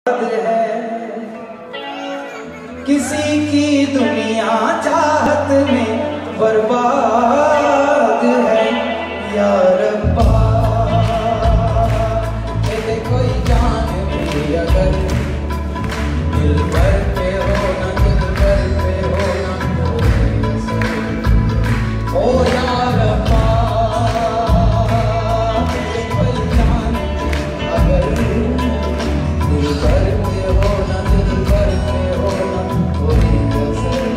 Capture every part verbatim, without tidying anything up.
है किसी की दुनिया चाहत में बर्बाद है। या रब्बा मेरे कोई जान भी अगर दिल भर पे हो ना, दिल भर पे हो ना, ओ या रब्बा मेरे कोई जान अगर दिल भर पे हो ना, दिल भर पे हो ना, कोई कसर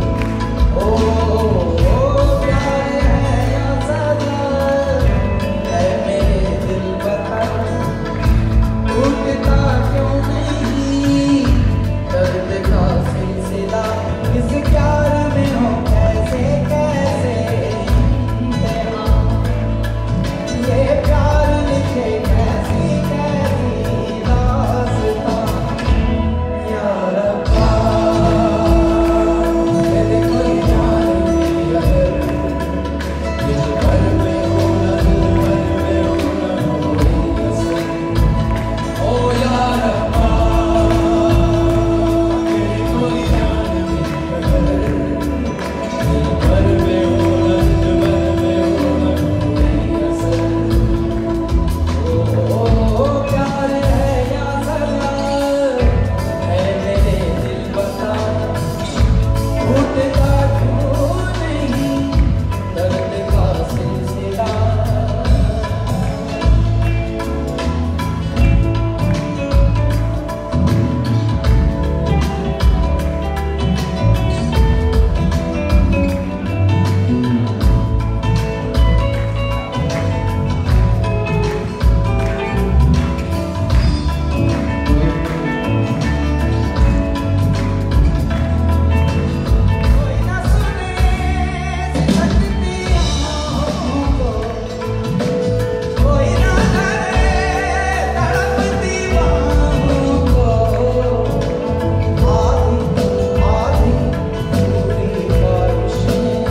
ओ प्यार है या सजा है मेरे दिल बता, टूटता क्यों नहीं दर्द का सिलसिला, इस प्यार में हो कैसे कैसे ये प्यार लिखे कैसी कैसी दास्तां। या रब्बा मेरे कोई जान भी अगर दिल भर में हो ना, दिल भर में हो ना, कोई कसर ओ या रब्बा मेरे कोई जान भी अगर दिल भर में हो ना, दिल भर में हो ना, कोई कसर ओ प्यार है या सजा है मेरे दिल बता, टूटता क्यों नहीं दर्द का सिलसिला। कोई ना सुने सिसकती आहों को, कोई ना करे तड़पती बाहों को, आधी आधी पूरी बारिशें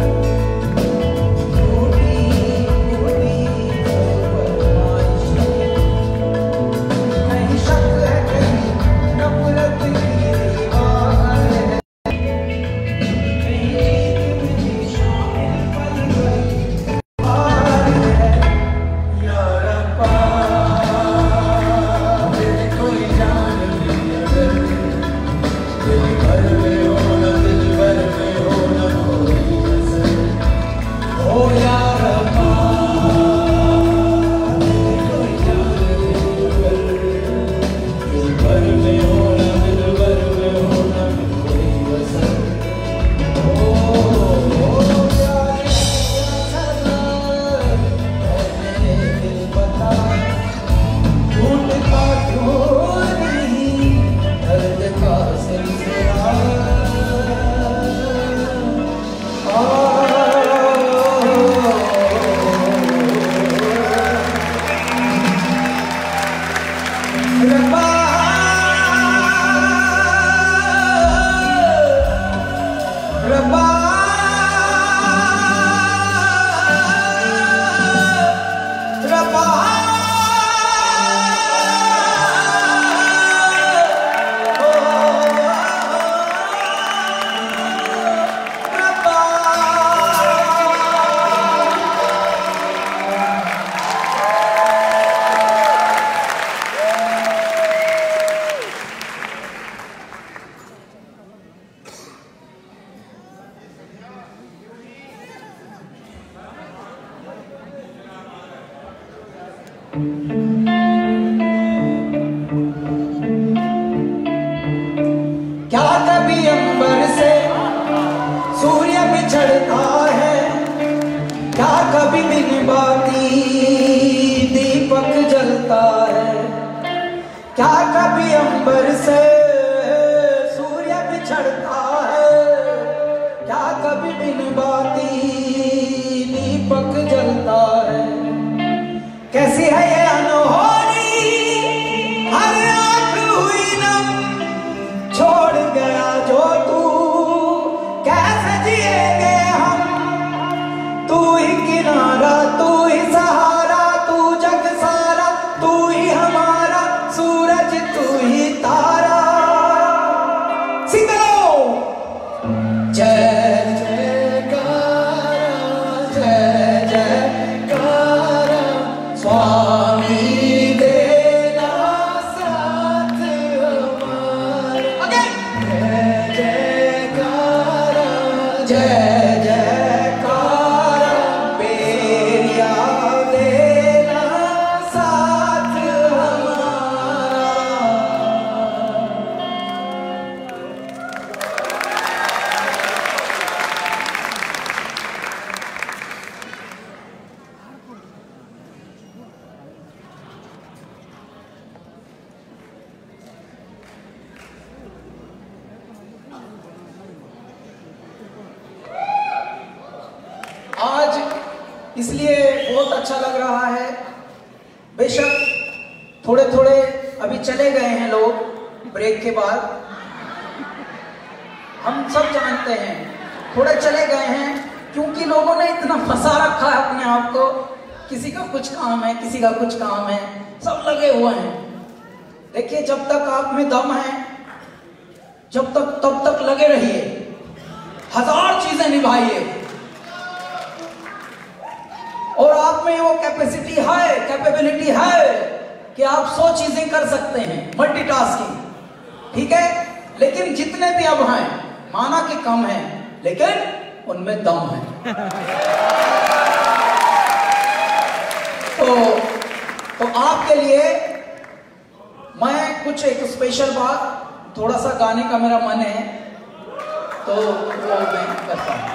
टूटी टूटी फरमाइशें, नहीं शक है कहीं नफरत की दीवार है, कहीं तुझी शामिल पल गई हार है। या रब्बा मेरे कोई जान भी अगर दिल भर में हो ना, दिल भर में हो ना, कोई कसर ओ या रब्बा मेरे कोई जान भी अगर दिल भर में हो ना, दिल भर में हो ना, कोई कसर ओ प्यार है या सजा है मेरे दिल बता, टूटता क्यों नहीं दर्द का सिलसिला। रब्बा रब्बा रब्बा क्या कभी अंबर से सूर्य बिछड़ता है, क्या कभी बिन बाती दीपक जलता है, क्या कभी अंबर से सूर्य बिछड़ता है, क्या कभी बिन बाती दीपक जलता है। कैसी है ये अनहोनी हर आँख हुई नम, छोड़ गया जो तू कैसे जिएंगे हम, तू ही किनारा तू ही सहारा, तू जग सारा तू ही हमारा सूरज तू ही इसलिए बहुत अच्छा लग रहा है। बेशक थोड़े थोड़े अभी चले गए हैं लोग ब्रेक के बाद, हम सब जानते हैं, थोड़े चले गए हैं क्योंकि लोगों ने इतना फंसा रखा है अपने आप को। किसी का कुछ काम है, किसी का कुछ काम है, सब लगे हुए हैं। देखिए, जब तक आप में दम है, जब तक तब तक लगे रहिए, हजार चीजें निभाइए। और आप में वो कैपेसिटी है, कैपेबिलिटी है कि आप सौ चीजें कर सकते हैं, मल्टीटास्किंग, ठीक है। लेकिन जितने भी अब हैं, माना कि कम है, लेकिन उनमें दम है। तो तो आपके लिए मैं कुछ एक स्पेशल बात, थोड़ा सा गाने का मेरा मन है, तो वो मैं करता हूं।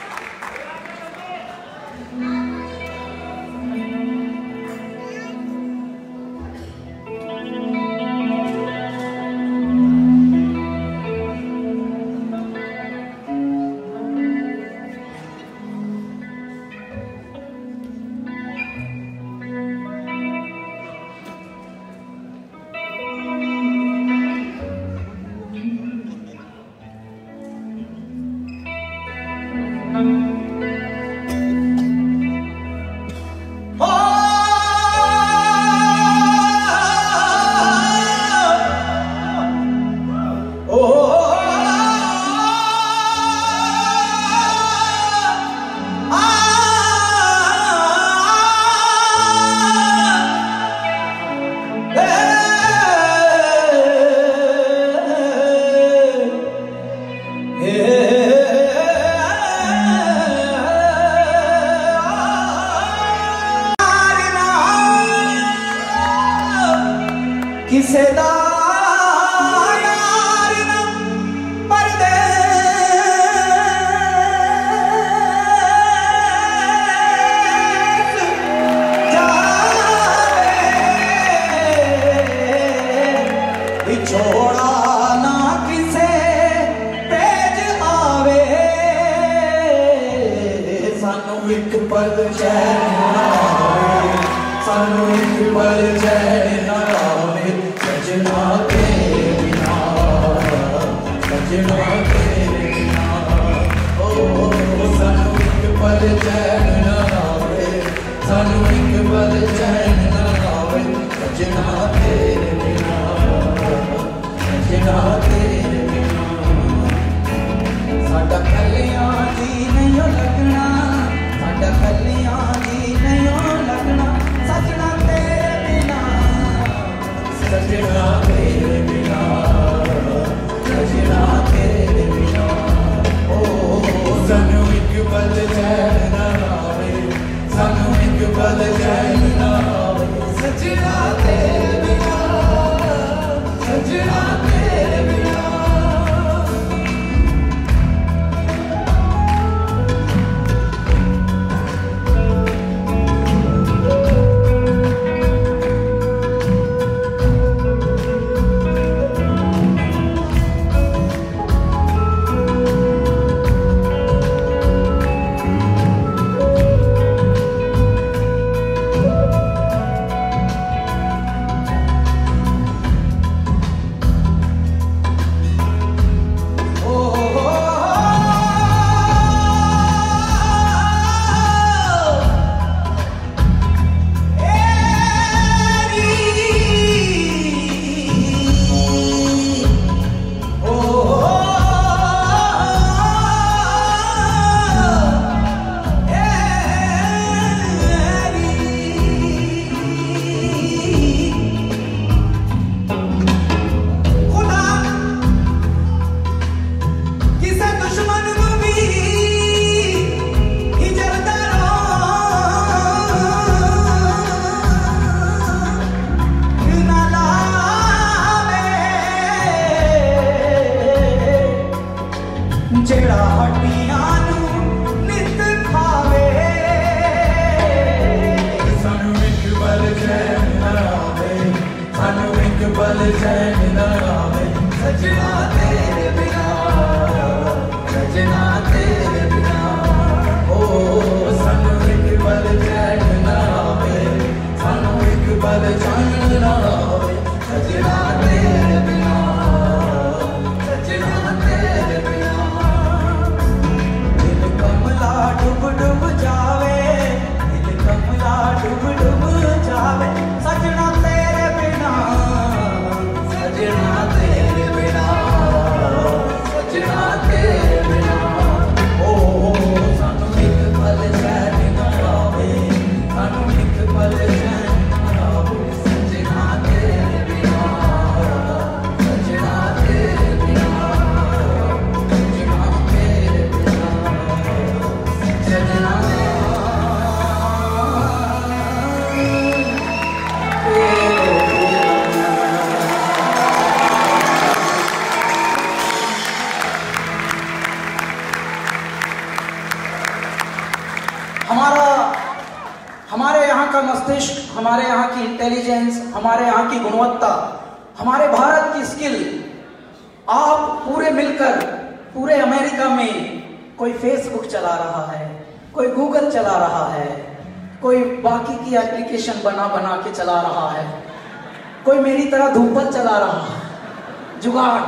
किसे दा यार न परदेस जावे, छोड़ा ना किसे तेज आवे, सानू एक पल चैन ना आवे, सानू एक पल चैन ना आवे, सजना तेरे बिना, सजना तेरे बिना, ओ सानू एक पल चैन ना आवे, सानू एक पल चैन ना आवे, सजना तेरे बिना, सजना तेरे बिना। साडा कलियां जी नहीं लगना, साडा कलियां जी नहीं लगना, सजना तेरे बिना, सजना तेरे बिना, सजना तेरे बिना, ओ सानू एक पल चैन ना आवे, सानू एक पल चैन ना आवे, सजना तेरे बिना, सजना तेरे बिना। जेड़ा हड्डियां नू नित खावे, सानू एक पल चैन ना आवे, सानू एक पल चैन ना आवे, सजना तेरे बिना, सजना तेरे बिना, ओ सानू एक पल हमारे यहाँ की इंटेलिजेंस, हमारे यहाँ की गुणवत्ता, हमारे भारत की स्किल, आप पूरे मिलकर पूरे अमेरिका में कोई फेसबुक चला रहा है, कोई गूगल चला रहा है, कोई बाकी की एप्लीकेशन बना बना के चला रहा है, कोई मेरी तरह धूपल चला रहा है, jugaad.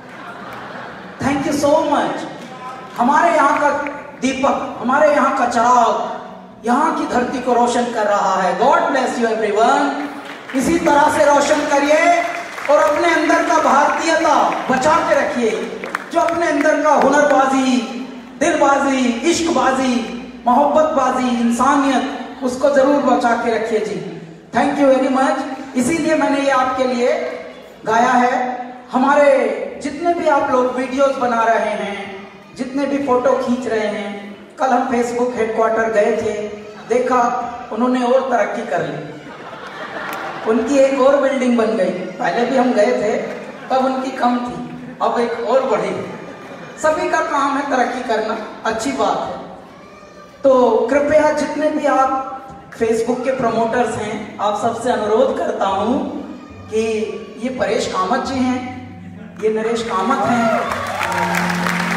Thank you so much. हमारे यहाँ का दीपक, हमारे यहाँ का चिराग यहाँ की धरती को रोशन कर रहा है। God bless you everyone. इसी तरह से रोशन करिए और अपने अंदर का भारतीयता बचा के रखिए। जो अपने अंदर का हुनरबाजी, दिलबाजी, इश्कबाजी, मोहब्बतबाजी, इंसानियत, उसको जरूर बचा के रखिए जी। Thank you very much. इसीलिए मैंने ये आपके लिए गाया है। हमारे जितने भी आप लोग वीडियोस बना रहे हैं, जितने भी फोटो खींच रहे हैं, कल हम फेसबुक हेडक्वार्टर गए थे, देखा उन्होंने और तरक्की कर ली। उनकी एक और बिल्डिंग बन गई। पहले भी हम गए थे तब उनकी कम थी, अब एक और बढ़ी। सभी का काम है तरक्की करना, अच्छी बात है। तो कृपया जितने भी आप फेसबुक के प्रमोटर्स हैं, आप सबसे अनुरोध करता हूं कि ये परेश कामत जी हैं, ये नरेश कामत हैं,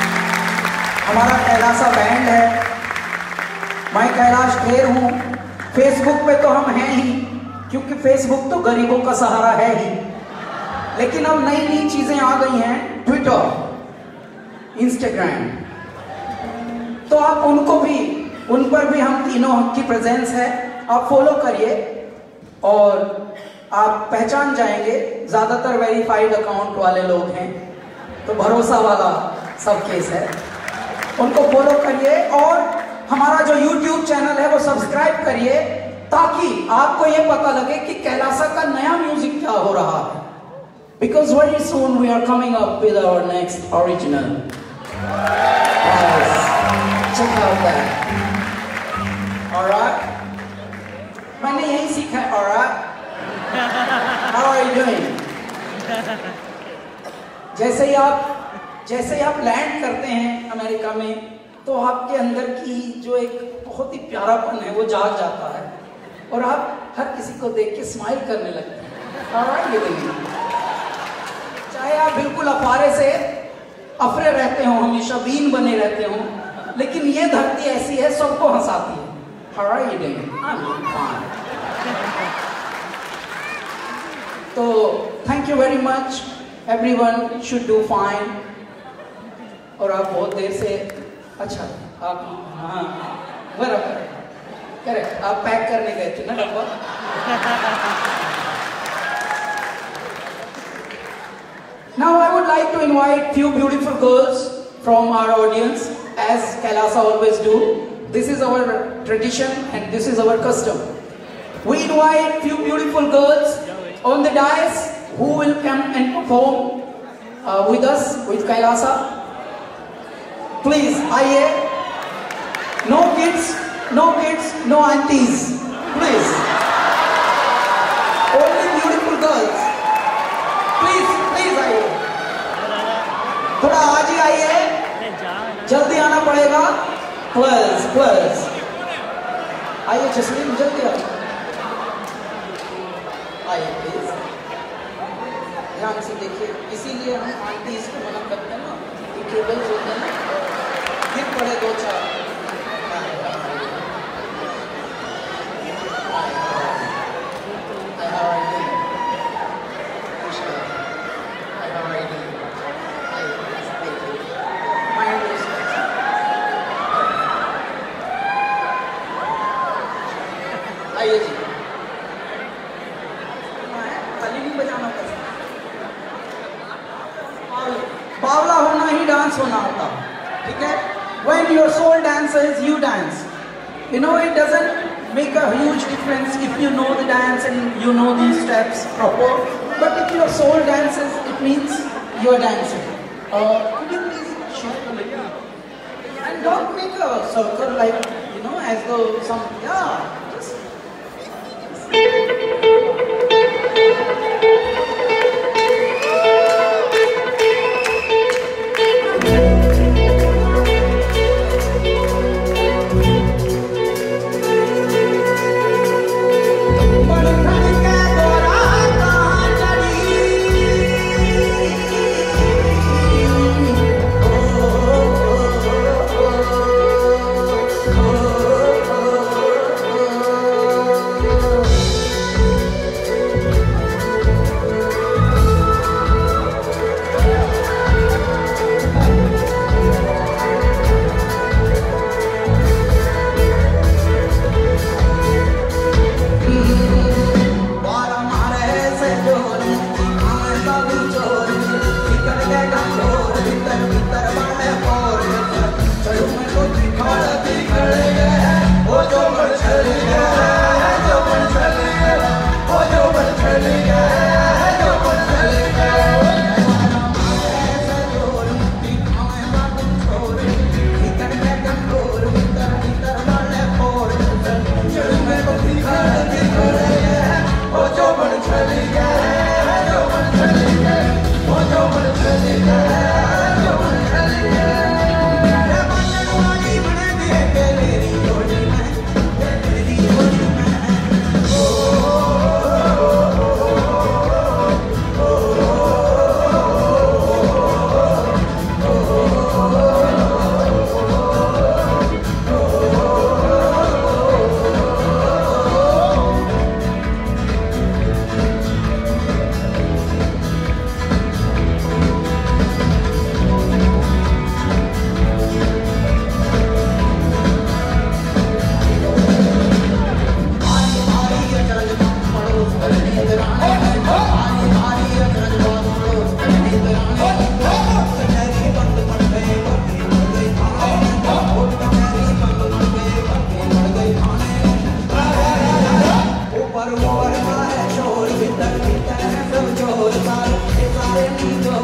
हमारा कैलासा बैंड है, मैं कैलाश खेर हूँ। फेसबुक पे तो हम हैं ही, क्योंकि फेसबुक तो गरीबों का सहारा है ही। लेकिन अब नई नई चीजें आ गई हैं, ट्विटर, इंस्टाग्राम, तो आप उनको भी, उन पर भी हम तीनों की प्रेजेंस है। आप फॉलो करिए और आप पहचान जाएंगे। ज्यादातर वेरीफाइड अकाउंट वाले लोग हैं, तो भरोसा वाला सब केस है। उनको फॉलो करिए और हमारा जो यूट्यूब चैनल है वो सब्सक्राइब करिए, ताकि आपको ये पता लगे कि कैलासा का नया म्यूजिक क्या हो रहा है। Because very soon we are coming up with our next original. Check out that. Alright, मैंने यही सीखा है। Alright, how are you doing? जैसे ही आप जैसे ही आप लैंड करते हैं अमेरिका में, तो आपके अंदर की जो एक बहुत ही प्यारापन है वो जाग जाता है और आप हर किसी को देख के स्माइल करने लगते हैं। ऑलराइट, ये देखिए, चाहे आप बिल्कुल अफारे से अफरे रहते हो, हमेशा बीन बने रहते हो, लेकिन ये धरती ऐसी है, सबको हंसाती है। ऑलराइट, ये देखिए, तो thank you very much. Everyone should do fine. और आप बहुत देर से, अच्छा आप, हाँ बराबर करेक्ट, आप पैक करने गए थे ना डब्बा। Now I would like to invite few beautiful girls from our audience, as Kailasa always do. This is our tradition and this is our custom. We invite few beautiful girls on the dais who will come and perform uh, with us, with Kailasa. Please, आइए। No kids, no kids, no aunties. Please. Only beautiful girls. Please, please आइए। थोड़ा आज ही आइए, जल्दी आना पड़ेगा। Please, please. आइए जसलीन, जल्दी आइए। आइए प्लीज, ध्यान से देखिए। इसीलिए हम आंटीज को मना करते हैं ना, कि केबल्स होते हैं ना, गिर पड़े दो चार। आइए जी, ताली नहीं बजाना पड़ता, बावला होना ही डांस होना होता, ठीक है? When your soul dances, you dance. You know, it doesn't make a huge difference if you know the dance and you know these steps proper. But if your soul dances, it means you're dancing. Uh, could you please shift a little? And don't make a circle like, you know, as though some, yeah. Just But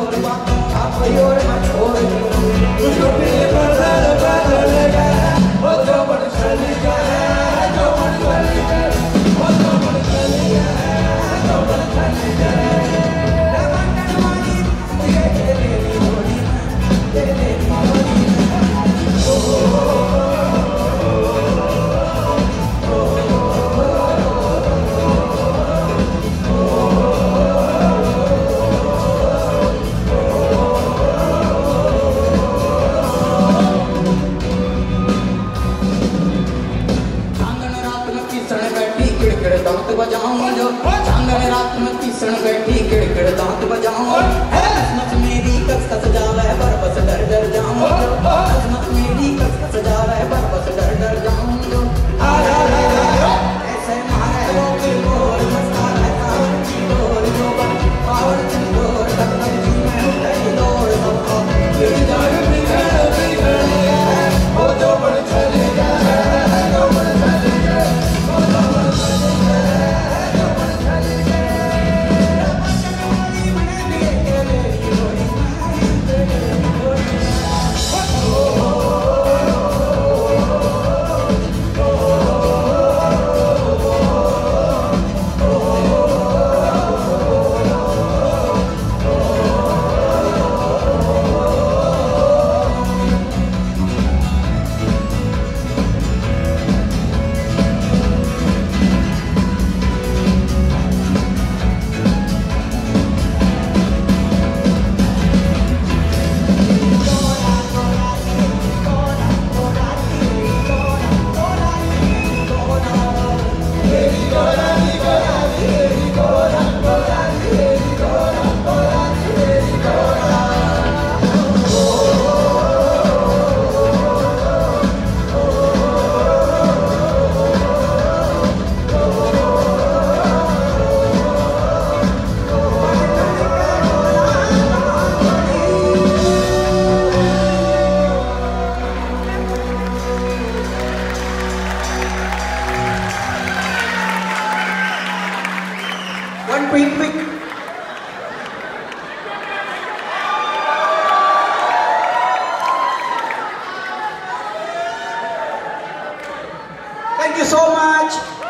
और बातों का कोई और मत छोड़ मुझको पीले बदल बदल गया वो जो बन चली गया जो बन चली गया वो जो बन चली गया जो बन चली गया रमणवानी ये तेरी होली ये तेरी होली दांत बजाऊं जो चांदनी रात में तीसण बैठी किड़किड़ दांत बजाऊं नच मेरी कस कस जावे पर बस डर डर जाऊं नच मेरी कस कस जावे पर बस डर डर जाऊं जो ऐसे मारे वो की बोल मस्ता रहता की बोल जो बन पावर की बोल तक तक जी में उठे दौड़ सबको ये जाए बिगड़ बिगड़ वो जो बन चले गए जो बन चले गए वो जो बन चले quick, quick. Thank you so much.